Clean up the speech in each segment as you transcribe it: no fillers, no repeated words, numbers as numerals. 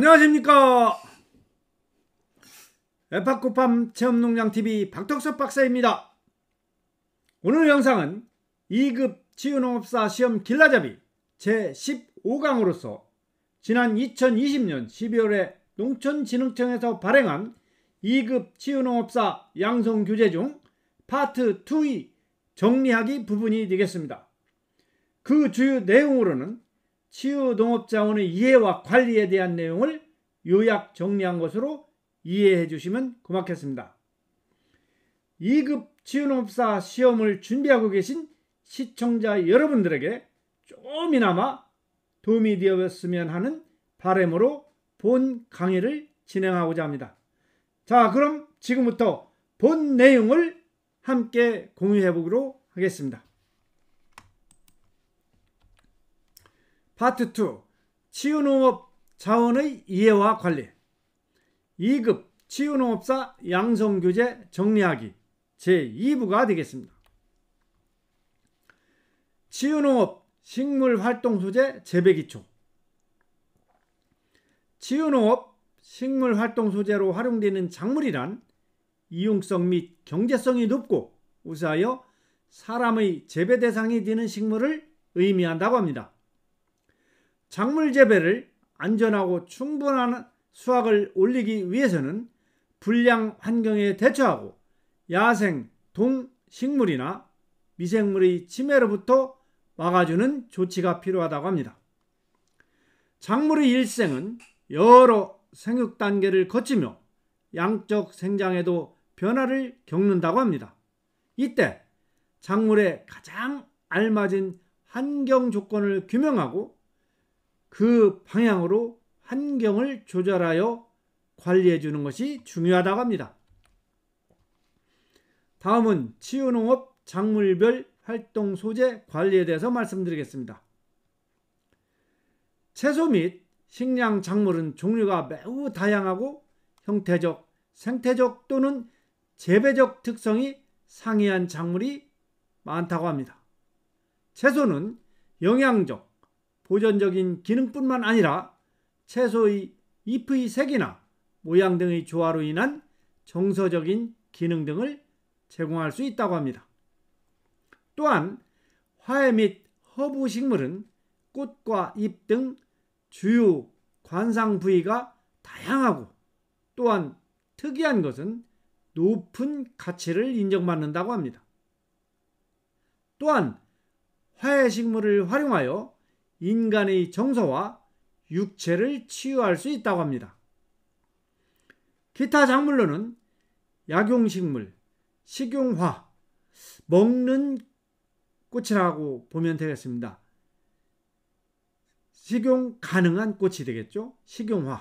안녕하십니까. 에파코팜 체험농장TV 박덕섭 박사입니다. 오늘 영상은 2급 치유농업사 시험 길라잡이 제15강으로서 지난 2020년 12월에 농촌진흥청에서 발행한 2급 치유농업사 양성규제 중 파트 2의 정리하기 부분이 되겠습니다. 그 주요 내용으로는 치유농업자원의 이해와 관리에 대한 내용을 요약 정리한 것으로 이해해 주시면 고맙겠습니다. 2급 치유농업사 시험을 준비하고 계신 시청자 여러분들에게 조금이나마 도움이 되었으면 하는 바람으로 본 강의를 진행하고자 합니다. 자, 그럼 지금부터 본 내용을 함께 공유해 보도록 하겠습니다. 파트 2. 치유농업 자원의 이해와 관리 2급 치유농업사 양성규제 정리하기 제2부가 되겠습니다. 치유농업 식물활동소재 재배기초 치유농업 식물활동소재로 활용되는 작물이란 이용성 및 경제성이 높고 우수하여 사람의 재배 대상이 되는 식물을 의미한다고 합니다. 작물 재배를 안전하고 충분한 수확을 올리기 위해서는 불량 환경에 대처하고 야생, 동식물이나 미생물의 침해로부터 막아주는 조치가 필요하다고 합니다. 작물의 일생은 여러 생육 단계를 거치며 양적 생장에도 변화를 겪는다고 합니다. 이때 작물에 가장 알맞은 환경 조건을 규명하고 그 방향으로 환경을 조절하여 관리해 주는 것이 중요하다고 합니다. 다음은 치유농업 작물별 활동 소재 관리에 대해서 말씀드리겠습니다. 채소 및 식량 작물은 종류가 매우 다양하고 형태적, 생태적 또는 재배적 특성이 상이한 작물이 많다고 합니다. 채소는 영양적, 보존적인 기능뿐만 아니라 채소의 잎의 색이나 모양 등의 조화로 인한 정서적인 기능 등을 제공할 수 있다고 합니다. 또한 화훼 및 허브 식물은 꽃과 잎 등 주요 관상 부위가 다양하고 또한 특이한 것은 높은 가치를 인정받는다고 합니다. 또한 화훼 식물을 활용하여 인간의 정서와 육체를 치유할 수 있다고 합니다. 기타 작물로는 약용식물, 식용화, 먹는 꽃이라고 보면 되겠습니다. 식용 가능한 꽃이 되겠죠. 식용화,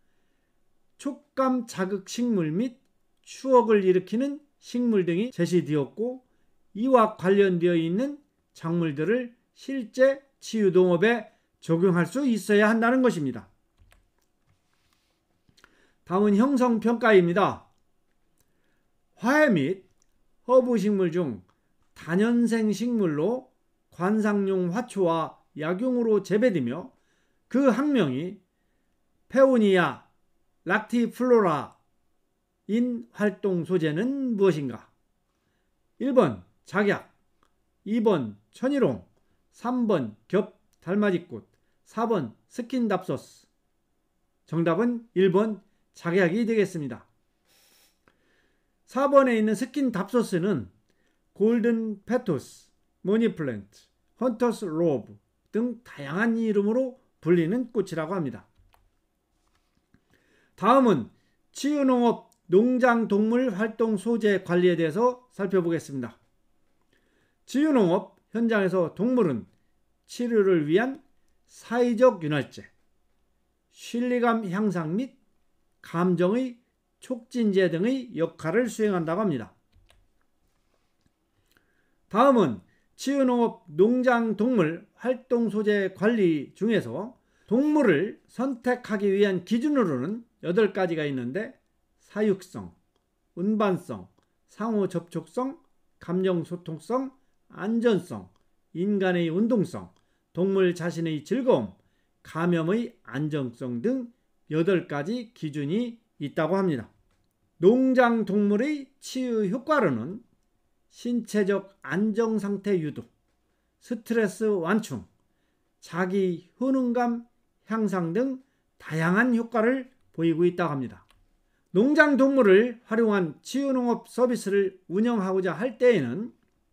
촉감 자극 식물 및 추억을 일으키는 식물 등이 제시되었고 이와 관련되어 있는 작물들을 실제 치유농업에 적용할 수 있어야 한다는 것입니다. 다음은 형성평가입니다. 화훼 및 허브 식물 중 다년생 식물로 관상용 화초와 약용으로 재배되며 그 학명이 페오니아 락티플로라인 활동 소재는 무엇인가? 1번 작약, 2번 천일홍, 3번 겹 달맞이꽃, 4번 스킨답소스. 정답은 1번 작약이 되겠습니다. 4번에 있는 스킨답소스는 골든 페토스, 머니플랜트, 헌터스 로브 등 다양한 이름으로 불리는 꽃이라고 합니다. 다음은 치유농업 농장동물 활동 소재 관리에 대해서 살펴보겠습니다. 치유농업 현장에서 동물은 치료를 위한 사회적 윤활제, 신뢰감 향상 및 감정의 촉진제 등의 역할을 수행한다고 합니다. 다음은 치유농업 농장동물 활동 소재 관리 중에서 동물을 선택하기 위한 기준으로는 8가지가 있는데 사육성, 운반성, 상호접촉성, 감정소통성, 안전성, 인간의 운동성, 동물 자신의 즐거움, 감염의 안정성 등 8가지 기준이 있다고 합니다. 농장동물의 치유 효과로는 신체적 안정상태 유도, 스트레스 완충, 자기 효능감 향상 등 다양한 효과를 보이고 있다고 합니다. 농장동물을 활용한 치유농업 서비스를 운영하고자 할 때에는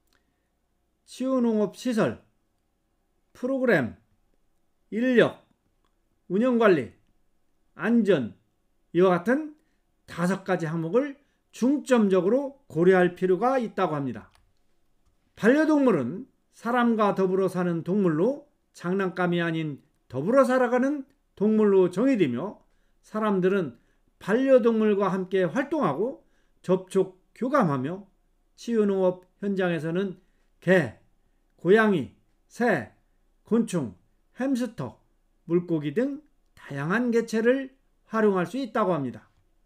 치유농업시설, 프로그램, 인력, 운영관리, 안전 이와 같은 5가지 항목을 중점적으로 고려할 필요가 있다고 합니다. 반려동물은 사람과 더불어 사는 동물로 장난감이 아닌 더불어 살아가는 동물로 정의되며 사람들은 반려동물과 함께 활동하고 접촉, 교감하며 치유농업 현장에서는 개, 고양이, 새, 곤충, 햄스터, 물고기 등 다양한 개체를 활용할 수 있다고 합니다.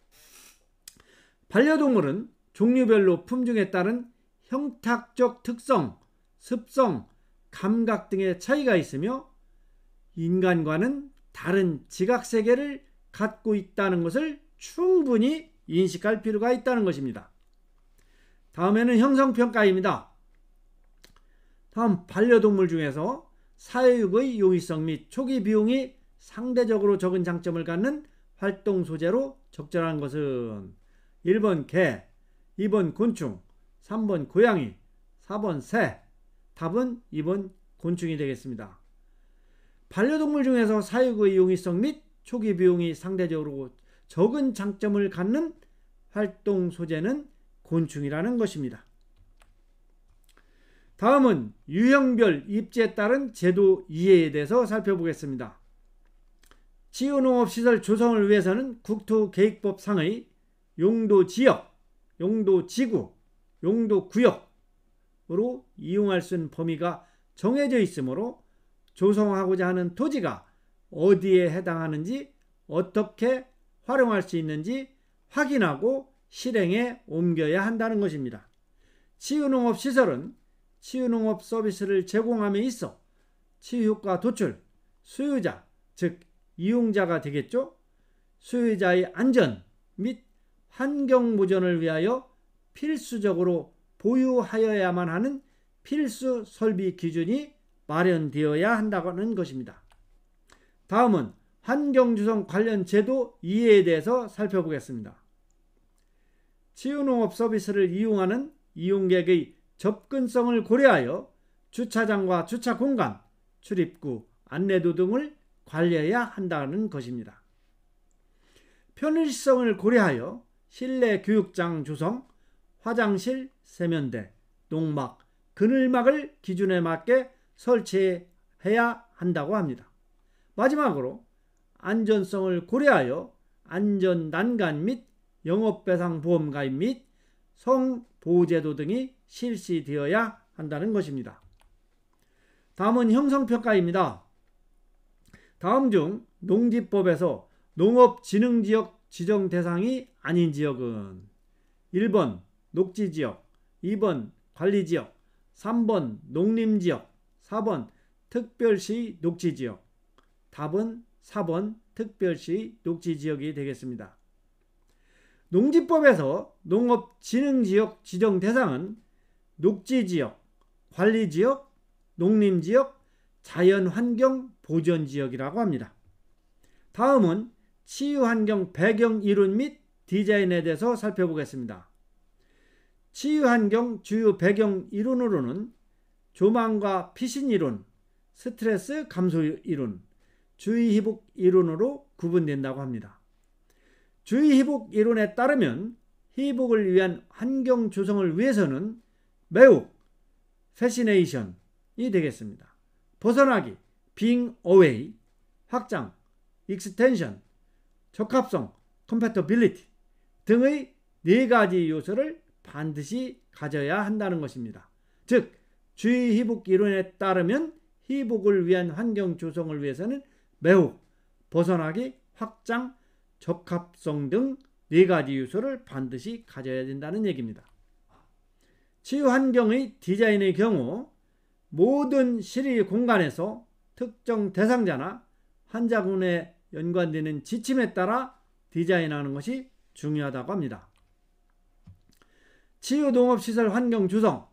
반려동물은 종류별로 품종에 따른 형탁적 특성, 습성, 감각 등의 차이가 있으며 인간과는 다른 지각세계를 갖고 있다는 것을 충분히 인식할 필요가 있다는 것입니다. 다음에는 형성평가입니다. 다음 반려동물 중에서 사육의 용이성 및 초기 비용이 상대적으로 적은 장점을 갖는 활동 소재로 적절한 것은 1번 개, 2번 곤충, 3번 고양이, 4번 새. 답은 2번 곤충이 되겠습니다. 반려동물 중에서 사육의 용이성 및 초기 비용이 상대적으로 적은 장점을 갖는 활동 소재는 곤충이라는 것입니다. 다음은 유형별 입지에 따른 제도 이해에 대해서 살펴보겠습니다. 치유농업시설 조성을 위해서는 국토계획법 상의 용도지역, 용도지구, 용도구역으로 이용할 수 있는 범위가 정해져 있으므로 조성하고자 하는 토지가 어디에 해당하는지 어떻게 활용할 수 있는지 확인하고 실행에 옮겨야 한다는 것입니다. 치유농업시설은 치유농업 서비스를 제공함에 있어 치유효과 도출, 수요자, 즉 이용자가 되겠죠. 수요자의 안전 및 환경보전을 위하여 필수적으로 보유하여야만 하는 필수 설비 기준이 마련되어야 한다는 것입니다. 다음은 환경조성 관련 제도 이해에 대해서 살펴보겠습니다. 치유농업 서비스를 이용하는 이용객의 접근성을 고려하여 주차장과 주차공간, 출입구, 안내도 등을 관리해야 한다는 것입니다. 편의성을 고려하여 실내 교육장 조성, 화장실, 세면대, 농막, 그늘막을 기준에 맞게 설치해야 한다고 합니다. 마지막으로 안전성을 고려하여 안전난간 및 영업배상보험 가입 및 성보호제도 등이 실시되어야 한다는 것입니다. 다음은 형성평가입니다. 다음 중 농지법에서 농업진흥지역 지정 대상이 아닌 지역은 1번 녹지지역, 2번 관리지역, 3번 농림지역, 4번 특별시 녹지지역. 답은 4번 특별시 녹지지역이 되겠습니다. 농지법에서 농업진흥지역 지정 대상은 녹지지역, 관리지역, 농림지역, 자연환경보전지역이라고 합니다. 다음은 치유환경 배경 이론 및 디자인에 대해서 살펴보겠습니다. 치유환경 주요 배경 이론으로는 조망과 피신 이론, 스트레스 감소 이론, 주의회복 이론으로 구분된다고 합니다. 주의회복 이론에 따르면 회복을 위한 환경 조성을 위해서는 매우 패시네이션이 되겠습니다. 벗어나기, being away, 확장, extension, 적합성, compatibility 등의 4가지 요소를 반드시 가져야 한다는 것입니다. 즉 주의회복 이론에 따르면 회복을 위한 환경 조성을 위해서는 매우, 벗어나기, 확장, 적합성 등 4가지 요소를 반드시 가져야 된다는 얘기입니다. 치유환경의 디자인의 경우 모든 실외 공간에서 특정 대상자나 환자군의 연관되는 지침에 따라 디자인하는 것이 중요하다고 합니다. 치유농업시설 환경 조성.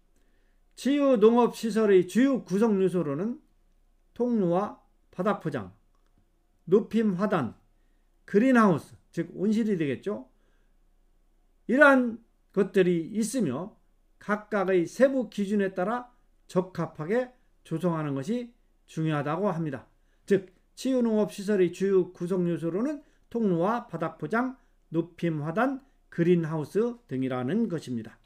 치유농업시설의 주요 구성 요소로는 통로와 바닥 포장, 높임 하단, 그린하우스, 즉 온실이 되겠죠. 이러한 것들이 있으며 각각의 세부 기준에 따라 적합하게 조성하는 것이 중요하다고 합니다. 즉 치유농업시설의 주요 구성 요소로는 통로와 바닥 포장, 높임 하단, 그린하우스 등이라는 것입니다.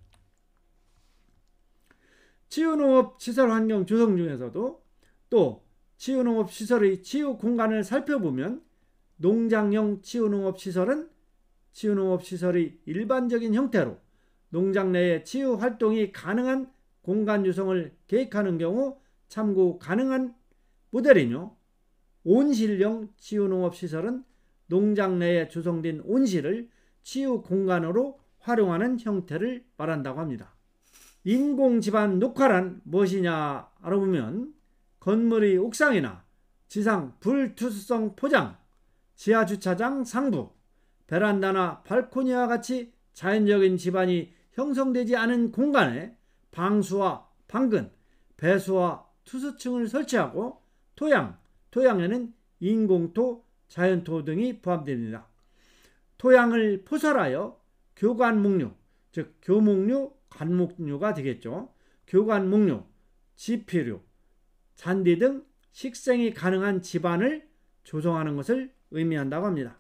치유농업시설 환경 조성 중에서도 또 치유농업시설의 치유 공간을 살펴보면 농장형 치유농업시설은 치유농업시설의 일반적인 형태로 농장 내에 치유 활동이 가능한 공간 조성을 계획하는 경우 참고 가능한 모델이며, 온실형 치유농업시설은 농장 내에 조성된 온실을 치유 공간으로 활용하는 형태를 말한다고 합니다. 인공지반 녹화란 무엇이냐 알아보면 건물의 옥상이나 지상 불투수성 포장, 지하주차장 상부, 베란다나 발코니와 같이 자연적인 지반이 형성되지 않은 공간에 방수와 방근, 배수와 투수층을 설치하고 토양에는 인공토, 자연토 등이 포함됩니다. 토양을 포설하여 교관목류, 즉 교목류, 관목류가 되겠죠. 교관목류, 지피류, 잔디 등 식생이 가능한 지반을 조성하는 것을 의미한다고 합니다.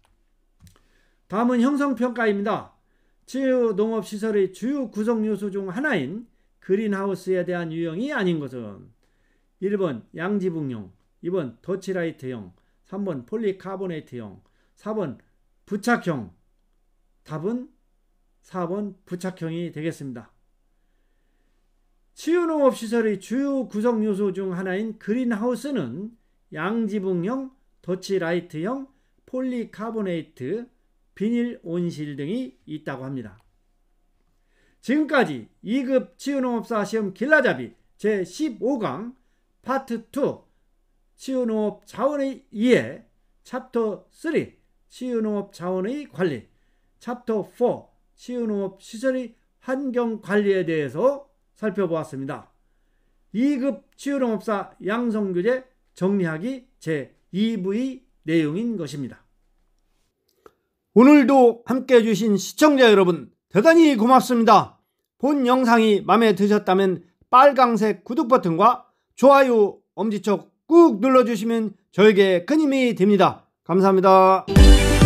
다음은 형성평가입니다. 치유농업시설의 주요 구성요소 중 하나인 그린하우스에 대한 유형이 아닌 것은 1번 양지붕형, 2번 더치라이트형, 3번 폴리카보네이트형, 4번 부착형. 답은 4번 부착형이 되겠습니다. 치유농업시설의 주요 구성요소 중 하나인 그린하우스는 양지붕형, 더치라이트형, 폴리카보네이트, 비닐 온실 등이 있다고 합니다. 지금까지 2급 치유농업사 시험 길라잡이 제15강 파트 2 치유농업 자원의 이해, 챕터 3 치유농업 자원의 관리, 챕터 4 치유농업 시설의 환경관리에 대해서 살펴보았습니다. 2급 치유농업사 양성교재 정리하기 제2부의 내용인 것입니다. 오늘도 함께해 주신 시청자 여러분 대단히 고맙습니다. 본 영상이 마음에 드셨다면 빨강색 구독 버튼과 좋아요, 엄지척 꾹 눌러주시면 저에게 큰 힘이 됩니다. 감사합니다.